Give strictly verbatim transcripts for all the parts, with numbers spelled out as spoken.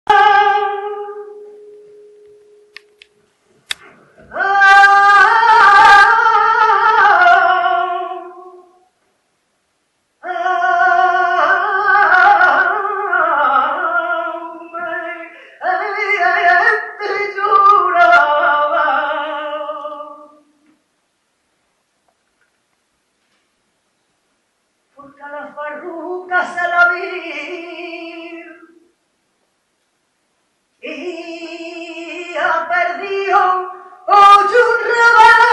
Porque a las farrucas a la vir y ha perdido hoy un rabal.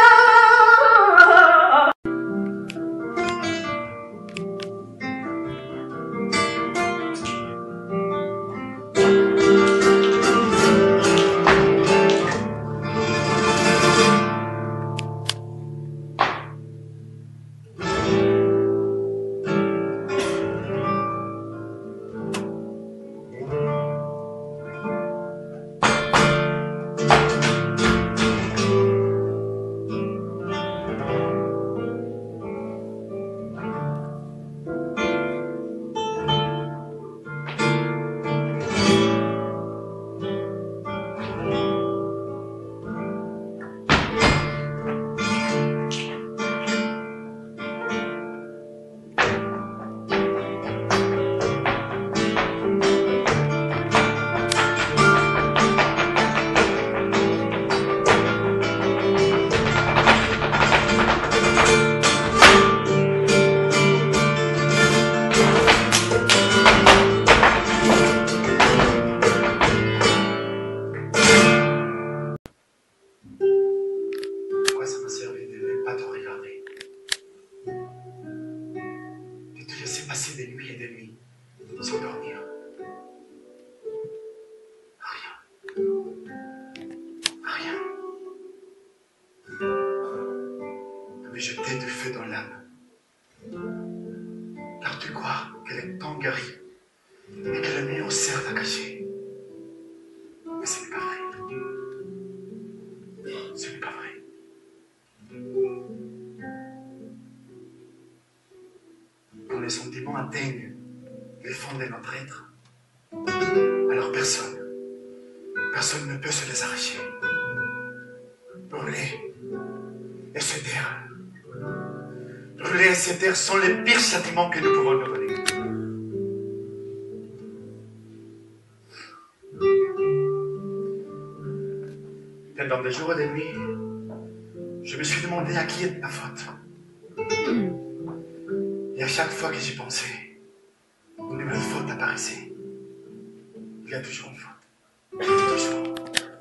Ça m'a servi de ne pas te regarder, de te laisser passer des nuits et des nuits sans dormir. Rien. Rien. Mais jeter du feu dans l'âme. Car tu crois que le temps guérit et que le mur sert à cacher. Mais ce n'est pas vrai. Ce n'est pas vrai. Quand les sentiments atteignent les fonds de notre être, alors personne, personne ne peut se les arracher. Brûler et se taire. Brûler et se taire sont les pires châtiments que nous pouvons nous donner. Pendant des jours et des nuits, je me suis demandé à qui est ma faute. Et à chaque fois que j'y pensais, une nouvelle faute apparaissait. Il y a toujours une faute. Toujours.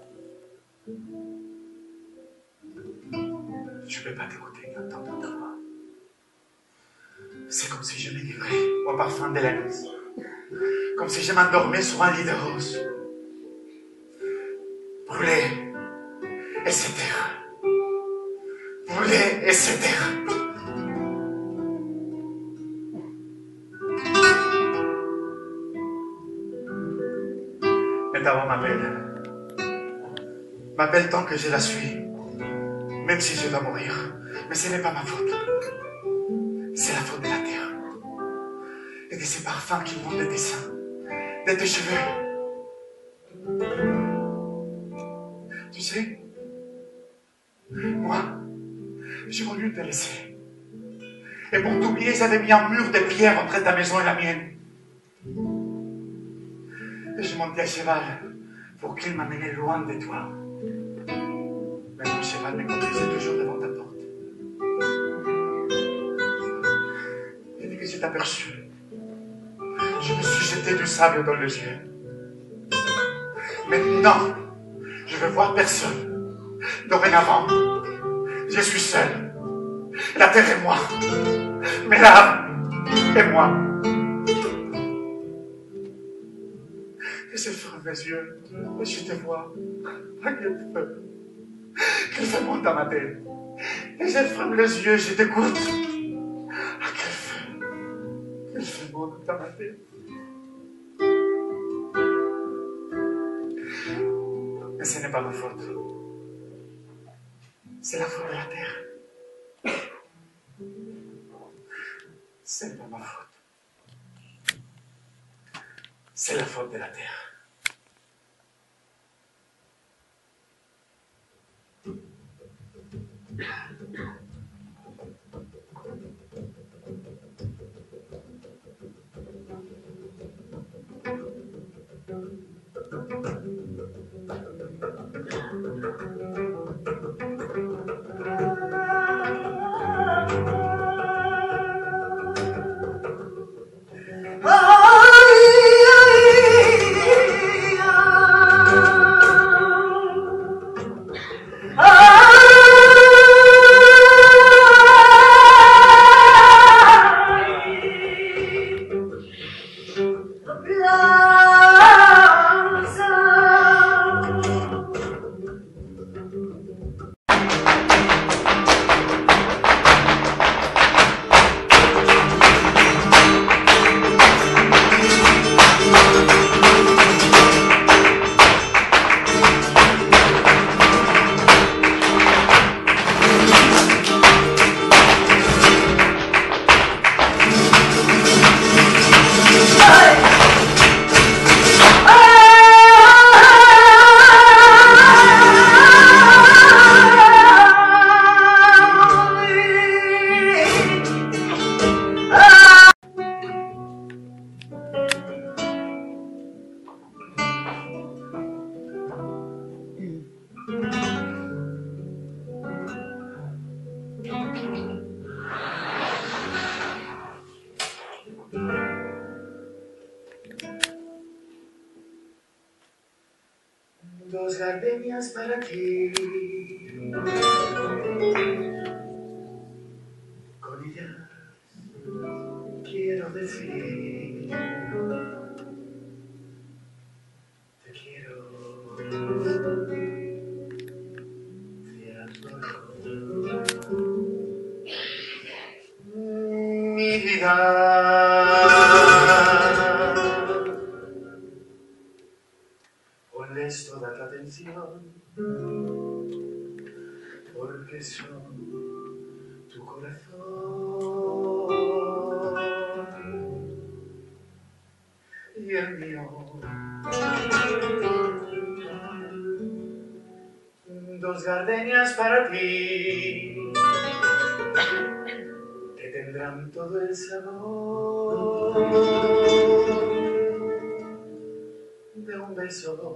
Je ne peux pas t'écouter entendre ta voix. C'est comme si je m'enivrais au parfum de la nuit. Comme si je m'endormais sur un lit de rose. Brûler et se taire. Brûler et se taire. Mais d'abord m'appelle. M'appelle tant que je la suis. Même si je dois mourir. Mais ce n'est pas ma faute. C'est la faute de la terre. Et de ces parfums qui montent de tes seins. De tes cheveux. Tu sais, moi, j'ai voulu te laisser. Et pour t'oublier, j'avais mis un mur de pierre entre ta maison et la mienne. Et je montais à cheval pour qu'il m'amenait loin de toi. Mais mon cheval me conduisait toujours devant ta porte. Et dès que j'ai aperçu, je me suis jeté du sable dans les yeux. Maintenant, je veux voir personne. Dorénavant, je suis seul. La terre est moi. Mais l'âme est moi. Et je ferme mes yeux et je te vois. Ah, quel feu. Quel feu monte dans ma tête. Et je ferme les yeux et je t'écoute. Ah, quel feu. Quel feu monte dans ma tête. Mais ce n'est pas ma faute. C'est la faute de la terre. Ce n'est pas ma faute. C'est la faute de la terre. Dos gardenias para ti. Con ellas quiero decir te quiero, te adoro. Mi vida, ponles toda tu atención, porque son tu corazón y el mío. Dos gardenias para ti, que tendrán todo el sabor de un beso,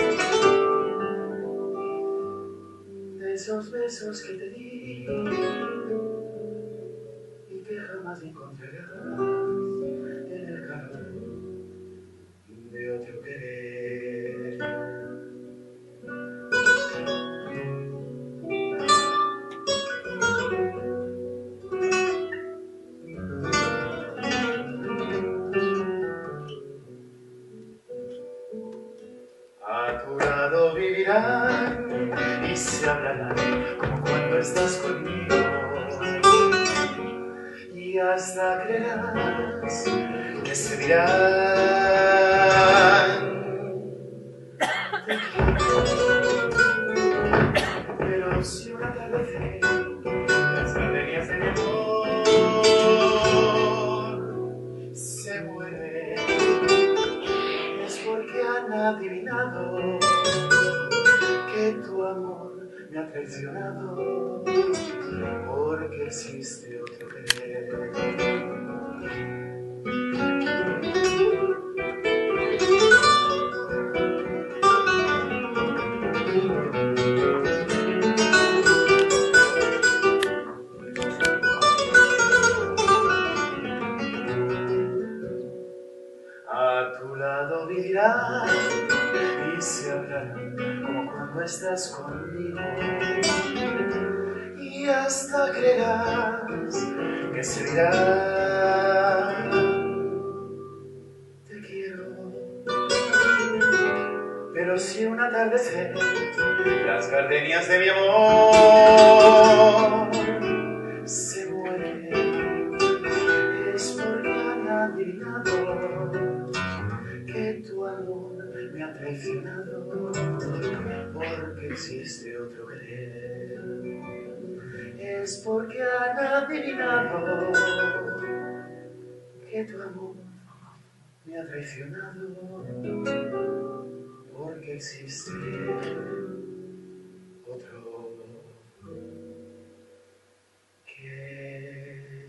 de esos besos que te di y que jamás encontrarás en el calor de otro querer. A tu lado vivirán y se hablarán como cuando estás conmigo, y hasta creerás que se dirán te quiero. Pero si un atardecer las gardenias de mi amor se mueven, es porque han adivinado que tu amor me ha traicionado, porque existe otro querer. A tu lado vivirán y se hablarán como cuando estás conmigo, y hasta creerás que se dirán te quiero. Pero si un atardecer las gardenias de mi amor se mueren, es porque han adivinado que tu amor me ha traicionado, porque existe otro querer. Es porque han adivinado que tu amor me ha traicionado, porque existe otro querer.